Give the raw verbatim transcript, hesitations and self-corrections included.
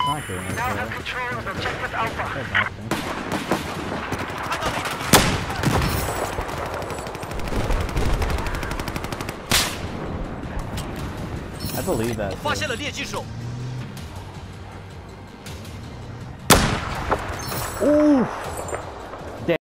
not doing it. Now have control of objective Alpha. I believe that. 发现了猎击手。 Ooh.